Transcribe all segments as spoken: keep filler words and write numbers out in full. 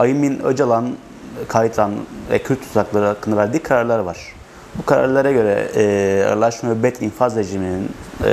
Aymin Öcalan, Kaytan ve Kürt tuzakları hakkında verdiği kararlar var. Bu kararlara göre e, ağırlaşmış müebbet infaz rejiminin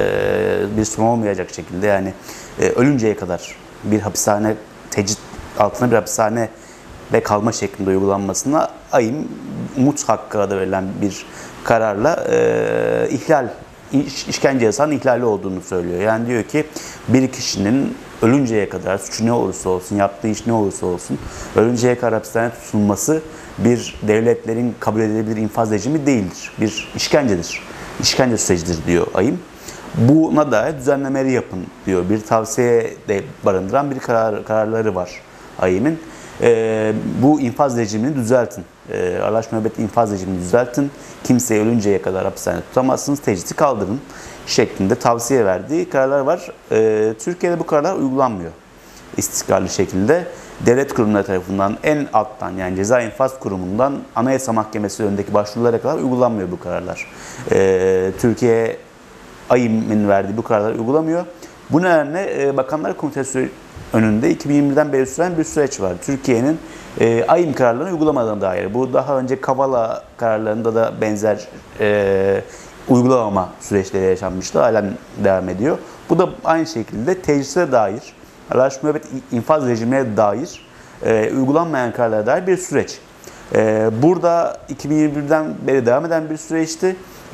e, bir son olmayacak şekilde, yani e, ölünceye kadar bir hapishane, tecrit altına bir hapishane ve kalma şeklinde uygulanmasına Ayim umut hakkı adı verilen bir kararla e, ihlal, iş, işkence yasağının ihlali olduğunu söylüyor. Yani diyor ki bir kişinin ölünceye kadar, suçu ne olursa olsun, yaptığı iş ne olursa olsun, ölünceye kadar hapishanede tutulması bir devletlerin kabul edilebilir infaz rejimi değildir. Bir işkencedir. İşkence sürecidir diyor Ayim. Buna dair düzenlemeleri yapın diyor. Bir tavsiye de barındıran bir karar, kararları var Ayim'in. E, bu infaz rejimini düzeltin. E, ağırlaşmış müebbet infaz rejimini düzeltin. Kimseyi ölünceye kadar hapishanede tutamazsınız. Tecriti kaldırın şeklinde tavsiye verdiği kararlar var. E, Türkiye'de bu kararlar uygulanmıyor istikrarlı şekilde. Devlet kurumları tarafından en alttan, yani Ceza İnfaz Kurumu'ndan Anayasa Mahkemesi önündeki başvurulara kadar uygulanmıyor bu kararlar. E, Türkiye Ayim'in verdiği bu kararlar uygulamıyor. Bu nedenle e, Bakanlar Komitesi önünde iki bin yirmi birden beri süren bir süreç var. Türkiye'nin e, Ayim kararlarını uygulamadığına dair. Bu daha önce Kavala kararlarında da benzer e, uygulamama süreçleri yaşanmıştı. Halen devam ediyor. Bu da aynı şekilde tecrite dair, ağırlaşmış müebbet infaz rejimine dair e, uygulanmayan kararlara dair bir süreç. E, burada iki bin yirmi birden beri devam eden bir süreçti.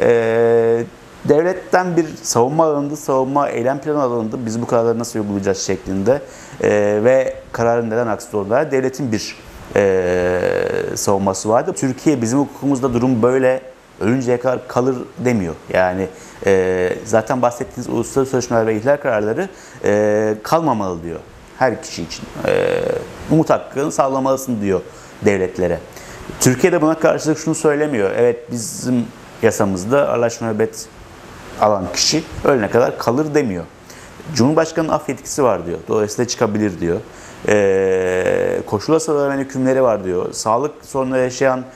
E, Devletten bir savunma alındı, savunma eylem planı alındı. Biz bu kararları nasıl uygulayacağız şeklinde e, ve kararın neden aksi olduğuna devletin bir e, savunması vardı. Türkiye, bizim hukukumuzda durum böyle, ölünceye kadar kalır demiyor. Yani e, zaten bahsettiğiniz uluslararası sözleşmeler ve ihlal kararları e, kalmamalı diyor her kişi için. E, umut hakkını sağlamalısın diyor devletlere. Türkiye de buna karşılık şunu söylemiyor. Evet, bizim yasamızda ağırlaşmış müebbet alan kişi ölene kadar kalır demiyor. Cumhurbaşkanı'nın af yetkisi var diyor. Dolayısıyla çıkabilir diyor. Ee, koşul asal hükümleri var diyor. Sağlık sorunları yaşayan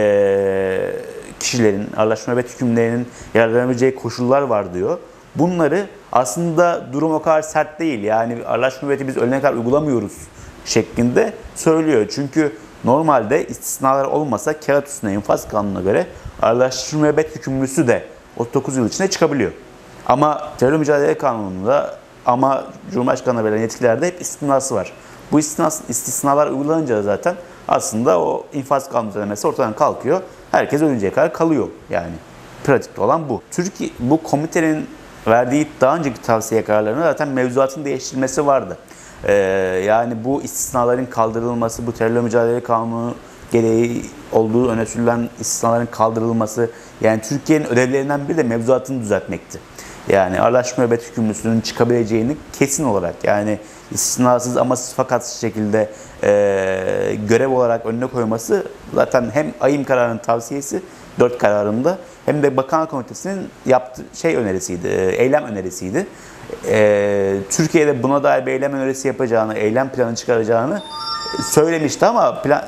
e, kişilerin, ağırlaşmış müebbet hükümlerinin yararlanabileceği koşullar var diyor. Bunları aslında durum o kadar sert değil. Yani ağırlaşmış müebbeti biz ölene kadar uygulamıyoruz şeklinde söylüyor. Çünkü normalde istisnalar olmasa kağıt üstüne infaz kanununa göre ağırlaşmış müebbet hükümlüsü de otuz dokuz yıl içinde çıkabiliyor. Ama terör mücadele kanununda, ama Cumhurbaşkanı'na verilen yetkilerde hep istisnası var. Bu istisnas, istisnalar uygulanınca zaten aslında o infaz kanunu düzenlemesi ortadan kalkıyor. Herkes ölünceye kadar kalıyor yani. Pratikte olan bu. Türkiye, bu komitenin verdiği daha önceki tavsiye kararlarında zaten mevzuatın değiştirilmesi vardı. Ee, yani bu istisnaların kaldırılması, bu terör mücadele kanunu gereği olduğu öne sürülen istisnaların kaldırılması, yani Türkiye'nin ödevlerinden biri de mevzuatını düzeltmekti. Yani ağırlaşmış müebbet hükümlüsünün çıkabileceğini kesin olarak, yani istisnasız ama fakat şekilde e, görev olarak önüne koyması zaten hem Ayim kararının tavsiyesi dört kararında hem de Bakanlar Komitesi'nin yaptığı şey önerisiydi, eylem önerisiydi. E, Türkiye'de buna dair bir eylem önerisi yapacağını, eylem planı çıkaracağını söylemişti ama plan,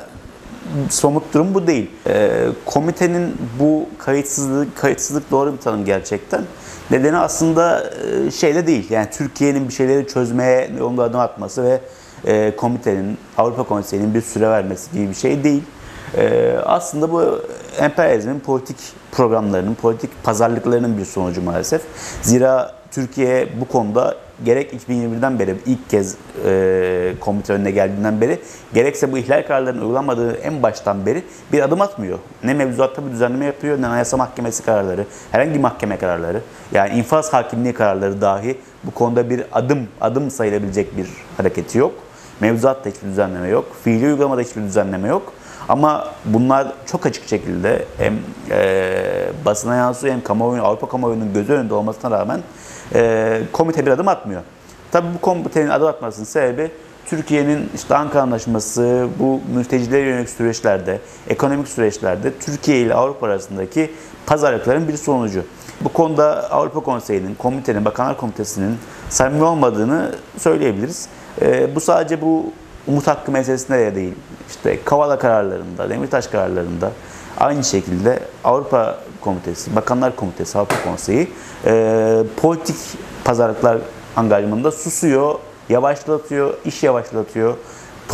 somut durum bu değil. E, komitenin bu kayıtsızlık, kayıtsızlık doğru bir tanım gerçekten. Nedeni aslında e, şeyde değil. Yani Türkiye'nin bir şeyleri çözmeye yolunda adım atması ve e, komitenin, Avrupa Konseyi'nin bir süre vermesi gibi bir şey değil. E, aslında bu emperyalizmin politik programlarının, politik pazarlıklarının bir sonucu maalesef. Zira Türkiye bu konuda gerek iki bin yirmi birden beri ilk kez e, komite önüne geldiğinden beri, gerekse bu ihlal kararlarının uygulanmadığı en baştan beri bir adım atmıyor. Ne mevzuatta bir düzenleme yapıyor, ne Anayasa Mahkemesi kararları, herhangi bir mahkeme kararları, yani infaz hakimliği kararları dahi bu konuda bir adım adım sayılabilecek bir hareketi yok. Mevzuatta hiçbir düzenleme yok, fiili uygulamada hiçbir düzenleme yok. Ama bunlar çok açık şekilde hem e, basına yansıyor hem kamuoyunun, Avrupa kamuoyunun gözü önünde olmasına rağmen e, komite bir adım atmıyor. Tabii bu komitenin adım atmasının sebebi Türkiye'nin işte Ankara Anlaşması, bu mültecilere yönelik süreçlerde, ekonomik süreçlerde Türkiye ile Avrupa arasındaki pazarlıkların bir sonucu. Bu konuda Avrupa Konseyi'nin, komitenin, Bakanlar Komitesi'nin samimi olmadığını söyleyebiliriz. E, bu sadece bu umut hakkı meselesinde de değil. İşte Kavala kararlarında, Demirtaş kararlarında aynı şekilde Avrupa Komitesi, Bakanlar Komitesi, Avrupa Konseyi e, politik pazarlıklar angajmanında susuyor, yavaşlatıyor, iş yavaşlatıyor.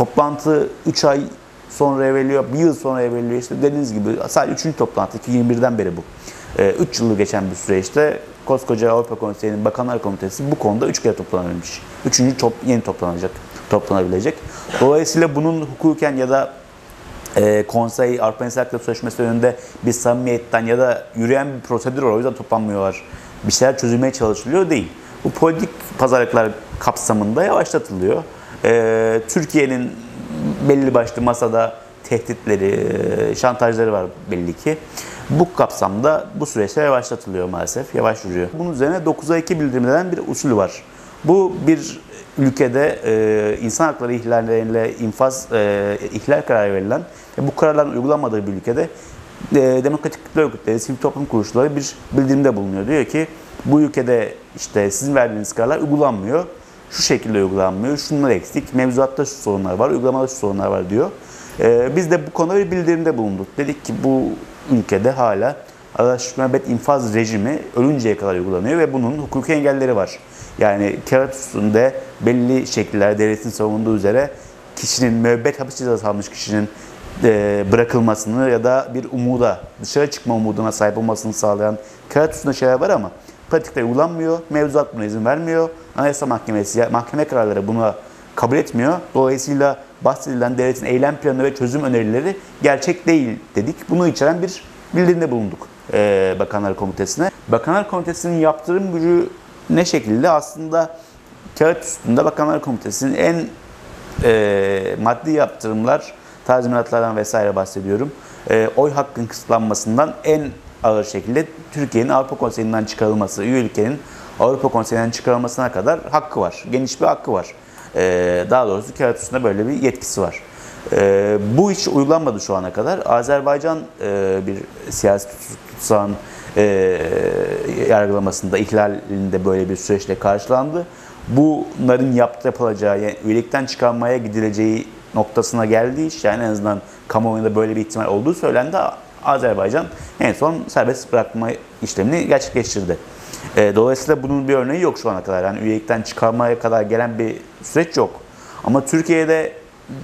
toplantı üç ay sonra veriliyor, bir yıl sonra veriliyor. İşte dediğiniz gibi sadece üçüncü toplantı, iki bin yirmi birden beri bu. üç yılı geçen bir süreçte koskoca Avrupa Konseyi'nin Bakanlar Komitesi bu konuda üç kere toplanabilmiş. Üçüncü top, yeni toplanacak, toplanabilecek. Dolayısıyla bunun hukuken ya da e, konsey Avrupa İnsan Hakları Sözleşmesi önünde bir samimiyetten ya da yürüyen bir prosedür var. O yüzden toplanmıyorlar. Bir şeyler çözülmeye çalışılıyor değil. Bu politik pazarlıklar kapsamında yavaşlatılıyor. E, Türkiye'nin belli başlı masada tehditleri, şantajları var belli ki. Bu kapsamda bu süreçler yavaşlatılıyor maalesef, yavaş yürüyor. Bunun üzerine dokuza iki bildirim eden bir usul var. Bu bir ülkede e, insan hakları ihlalleriyle infaz, e, ihlal kararı verilen ve bu kararların uygulanmadığı bir ülkede e, demokratik kitle örgütleri, sivil toplum kuruluşları bir bildirimde bulunuyor. Diyor ki bu ülkede işte sizin verdiğiniz kararlar uygulanmıyor, şu şekilde uygulanmıyor, şunlar eksik, mevzuatta şu sorunlar var, uygulamada şu sorunlar var diyor. E, biz de bu konuda bir bildirimde bulunduk. Dedik ki bu ülkede hala araştırma müebbet infaz rejimi ölünceye kadar uygulanıyor ve bunun hukuki engelleri var. Yani kağıt üstünde belli şekillerde devletin savunduğu üzere kişinin müebbet hapis cezası almış kişinin e, bırakılmasını ya da bir umuda, dışarı çıkma umuduna sahip olmasını sağlayan kağıt üstünde şeyler var ama pratikte uygulanmıyor. Mevzuat buna izin vermiyor. Anayasa Mahkemesi, mahkeme kararları buna kabul etmiyor. Dolayısıyla bahsedilen devletin eylem planı ve çözüm önerileri gerçek değil dedik. Bunu içeren bir bildirimde bulunduk e, Bakanlar Komitesi'ne. Bakanlar Komitesi'nin yaptırım gücü ne şekilde? Aslında kağıt üstünde Bakanlar Komitesi'nin en e, maddi yaptırımlar, tazminatlardan vesaire bahsediyorum. E, oy hakkının kısıtlanmasından en ağır şekilde Türkiye'nin Avrupa Konseyi'nden çıkarılması, üye ülkenin Avrupa Konseyi'nden çıkarılmasına kadar hakkı var. Geniş bir hakkı var. E, daha doğrusu kağıt üstünde böyle bir yetkisi var. E, bu hiç uygulanmadı şu ana kadar. Azerbaycan e, bir siyasi tutsağın e, yargılamasında, ihlalinde böyle bir süreçle karşılandı. Bunların yaptı yapılacağı, yani üyelikten çıkarmaya gidileceği noktasına geldiği iş, yani en azından kamuoyunda böyle bir ihtimal olduğu söylendi. Azerbaycan en son serbest bırakma işlemini gerçekleştirdi. E, dolayısıyla bunun bir örneği yok şu ana kadar. Yani üyelikten çıkarmaya kadar gelen bir süreç yok. Ama Türkiye'de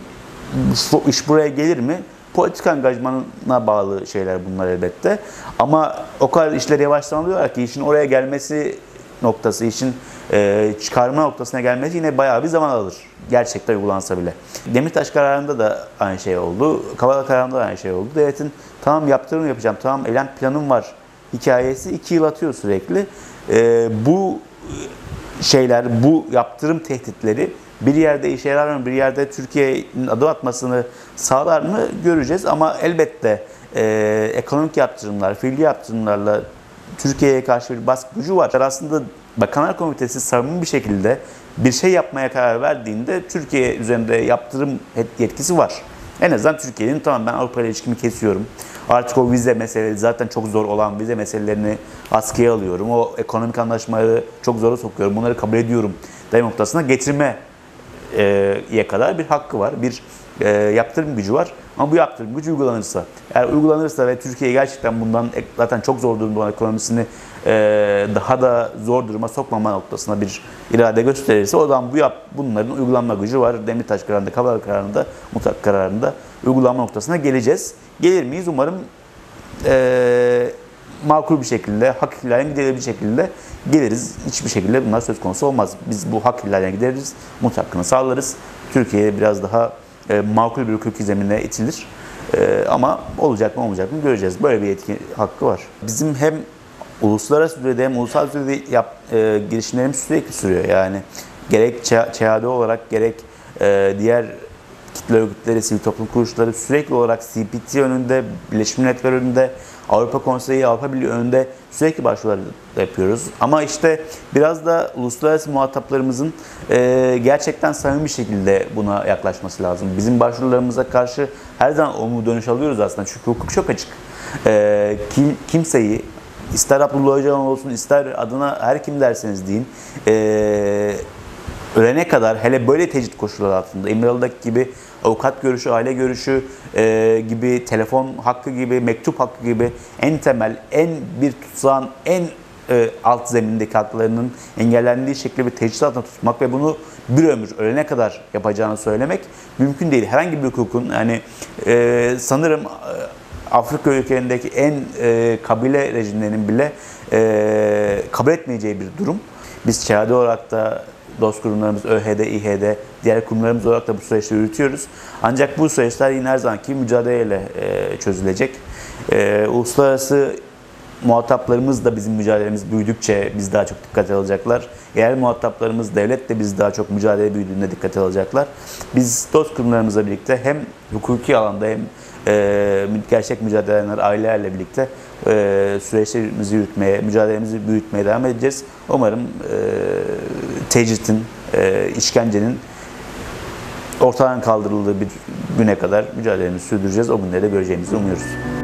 bu iş buraya gelir mi? Politik angajmanına bağlı şeyler bunlar elbette. Ama o kadar işler yavaşlanıyorlar ki işin oraya gelmesi noktası, işin e, çıkarma noktasına gelmesi yine bayağı bir zaman alır. Gerçekten uygulansa bile. Demirtaş kararında da aynı şey oldu. Kavala kararında da aynı şey oldu. Devletin tamam yaptırım yapacağım, tamam eylem planım var hikayesi iki yıl atıyor sürekli. E, bu şeyler, bu yaptırım tehditleri bir yerde işe yarar mı, bir yerde Türkiye'nin adım atmasını sağlar mı göreceğiz. Ama elbette e, ekonomik yaptırımlar, fiili yaptırımlarla Türkiye'ye karşı bir baskı gücü var. Aslında Bakanlar Komitesi samimi bir şekilde bir şey yapmaya karar verdiğinde Türkiye üzerinde yaptırım yetkisi var. En azından Türkiye'nin tamam ben Avrupa ile ilişkimi kesiyorum. Artık o vize meseleleri zaten çok zor olan vize meselelerini askıya alıyorum. O ekonomik anlaşmaları çok zora sokuyorum. Bunları kabul ediyorum de noktasına getirmeye kadar bir hakkı var. Bir e, yaptırım gücü var. Ama bu yaptırım gücü uygulanırsa, eğer uygulanırsa ve Türkiye gerçekten bundan zaten çok zor durumda olan ekonomisini e, daha da zor duruma sokmama noktasına bir irade gösterirse o zaman bu yap, bunların uygulanma gücü var. Demirtaş kararında, Kavala kararında, mutlak kararında uygulanma noktasına geleceğiz. Gelir miyiz? Umarım e, makul bir şekilde, hak ihlaline gidilir bir şekilde geliriz. Hiçbir şekilde bunlar söz konusu olmaz. Biz bu hak ihlaline gideriz, mutlak hakkını sağlarız. Türkiye'ye biraz daha e, makul bir hukuki zeminle itilir. E, ama olacak mı olmayacak mı göreceğiz. Böyle bir yetki hakkı var. Bizim hem uluslararası düzeyde hem ulusal düzeyde yap, e, girişimlerimiz sürekli sürüyor. Yani gerek ÇED olarak gerek e, diğer kitle örgütleri, sivil toplum kuruluşları sürekli olarak C P T önünde, Birleşmiş Milletler önünde, Avrupa Konseyi, Avrupa Birliği önünde sürekli başvurular yapıyoruz. Ama işte biraz da uluslararası muhataplarımızın e, gerçekten samimi bir şekilde buna yaklaşması lazım. Bizim başvurularımıza karşı her zaman olumlu dönüş alıyoruz aslında. Çünkü hukuk çok açık. E, kim, kimseyi, ister Abdullah Öcalan olsun, ister adına her kim derseniz deyin, e, ölene kadar, hele böyle tecrit koşulları altında, İmralı'daki gibi avukat görüşü, aile görüşü e, gibi, telefon hakkı gibi, mektup hakkı gibi en temel, en bir tutsağın en e, alt zemindeki haklarının engellendiği şekilde bir tecrit altında tutmak ve bunu bir ömür ölene kadar yapacağını söylemek mümkün değil. Herhangi bir hukukun yani e, sanırım e, Afrika ülkelerindeki en e, kabile rejimlerinin bile e, kabul etmeyeceği bir durum. Biz şehade olarak da dost kurumlarımız ÖHD, İHD, diğer kurumlarımız olarak da bu süreçte yürütüyoruz. Ancak bu süreçler yine her zamanki mücadeleyle e, çözülecek. E, uluslararası muhataplarımız da bizim mücadelemiz büyüdükçe biz daha çok dikkate alacaklar. Eğer muhataplarımız devlet de biz daha çok mücadele büyüdüğünde dikkate alacaklar. Biz dost kurumlarımızla birlikte hem hukuki alanda hem e, gerçek mücadeleler ailelerle birlikte e, süreçlerimizi yürütmeye, mücadelemizi büyütmeye devam edeceğiz. Umarım e, tecritin, e, işkencenin ortadan kaldırıldığı bir güne kadar mücadelemizi sürdüreceğiz. O günleri de göreceğimizi umuyoruz.